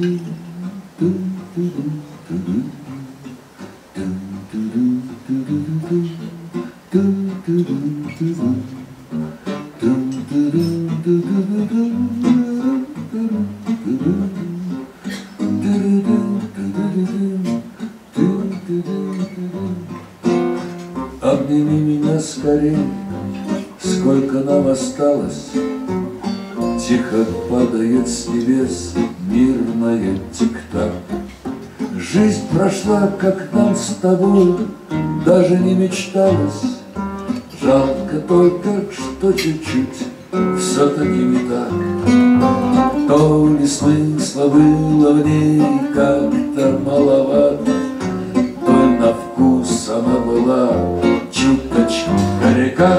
Обними меня скорей, сколько нам осталось. Тихо падает с небес мирная тик-так. Жизнь прошла, как нам с тобой даже не мечталось. Жалко только, что чуть-чуть все-таки не так. То ли смысла было в ней как-то маловато, то ли на вкус она была чуточку горька,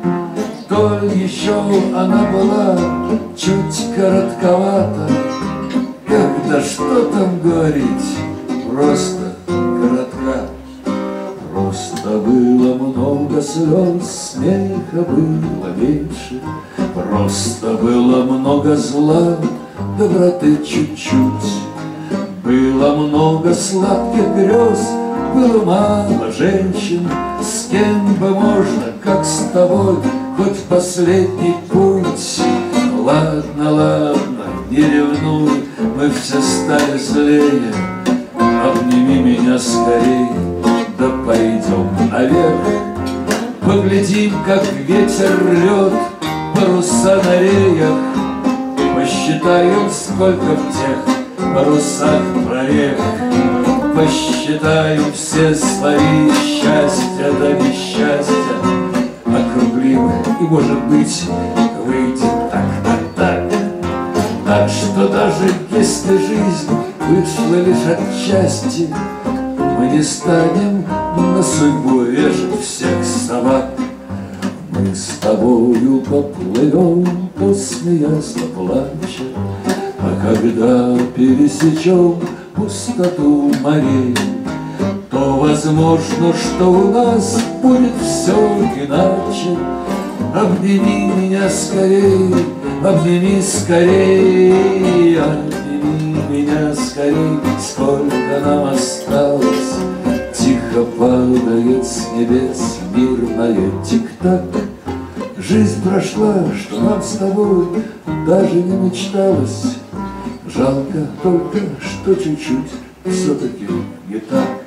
то ли еще она была чуть коротковата. Когда что там говорить, просто коротка. Просто было много слез, смеха было меньше. Просто было много зла, доброты чуть-чуть. Было много сладких грез, было мало женщин. С кем бы можно, как с тобой, хоть в последний путь. Ладно, ладно, не ревнуй, мы все стали злее. Обними меня скорей, да пойдем наверх. Поглядим, как ветер рвет паруса на реях. Посчитаем, сколько в тех парусах прорех. Посчитаем все свои счастья да несчастья. Округлим, и, может быть, выйдет так. Так что даже если жизнь вышла лишь отчасти, мы не станем на судьбу вешать всех собак. Мы с тобою поплывем, посмеясь, поплача, а когда пересечем пустоту морей, то возможно, что у нас будет все иначе. Обними меня скорей, обними скорей, обними меня скорей, сколько нам осталось. Тихо падает с небес мирная тик-так. Жизнь прошла, что нам с тобой даже не мечталось. Жалко только, что чуть-чуть все-таки не так.